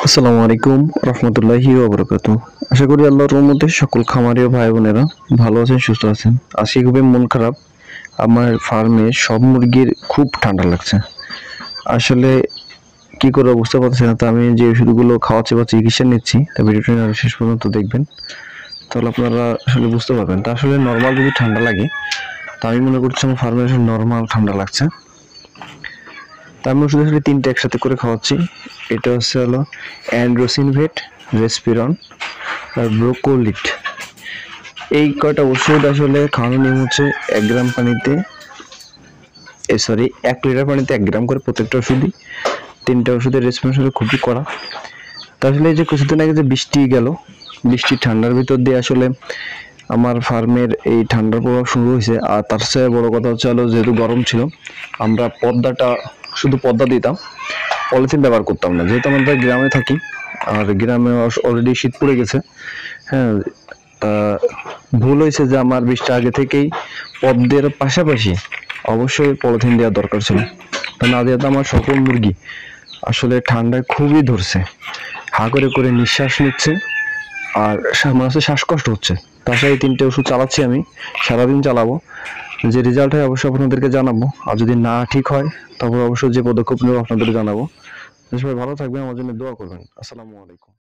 আসসালামু আলাইকুম রহমতুল্লাহি ওয়া বারাকাতুহু। আশা করি আল্লাহর রহমতে সকল খামারি ও ভাই বোনেরা ভালো আছেন, সুস্থ আছেন। আজকে খুবই মন খারাপ, আমার ফার্মে সব মুরগির খুব ঠান্ডা লাগছে। আসলে কি করে বুঝতে পারছি না। তো আমি যে ওষুধগুলো খাওয়াচ্ছি বা চিকিৎসা নিচ্ছি, তা ভিডিওটি আরো শেষ পর্যন্ত দেখবেন, তাহলে আপনারা আসলে বুঝতে পারবেন। তা আসলে নর্মাল যদি ঠান্ডা লাগে, তা আমি মনে করছি আমার ফার্মে নর্মাল ঠান্ডা লাগছে। তা আমি ওষুধ আসলে তিনটে একসাথে করে খাওয়াচ্ছি। এটা হলো অ্যান্ড্রোসিনভেট, রেসপিরন আর ব্রোকোলিট। এই কয়টা ওষুধ আসলে খাওয়ানোর নিয়ম হচ্ছে 1 গ্রাম পানিতে 1 লিটার পানিতে 1 গ্রাম করে প্রত্যেকটা ওষুধই। 3টা ওষুধের রেসপন্স হলো খুবই কড়া। তা আসলে এই যে কিছুদিন আগে যে বৃষ্টি গেল, বৃষ্টির ঠান্ডার ভিতর দিয়ে আসলে আমার ফার্মের এই ঠান্ডার প্রভাব শুরু হয়েছে। আর তার চেয়ে বড় কথা হচ্ছে যেহেতু গরম ছিল, আমরা শুধু পর্দা দিতাম, পলিথিন ব্যবহার করতাম না, যেহেতু আমরা গ্রামে থাকি। আর গ্রামে অলরেডি শীত পড়ে গেছে। হ্যাঁ, তা ভুল হয়েছে যে আমার বৃষ্টি আগে থেকেই পদ্মের পাশাপাশি অবশ্যই পলিথিন দেওয়া দরকার ছিল। তা না দেওয়াতে আমার সকল মুরগি আসলে ঠান্ডায় খুবই ধরছে, হা করে করে নিঃশ্বাস নিচ্ছে আর মনে হচ্ছে শ্বাসকষ্ট হচ্ছে। তাছাড়া এই 3টে ওষুধ চালাচ্ছি, আমি সারাদিন চালাবো। যে রেজাল্ট হয় অবশ্যই আপনাদেরকে জানাবো, আর যদি না ঠিক হয় তারপর অবশ্যই যে পদক্ষেপ নেবো আপনাদের জানাবো। সবাই ভালো থাকবেন, আমার জন্য দোয়া করবেন। আসসালামু আলাইকুম।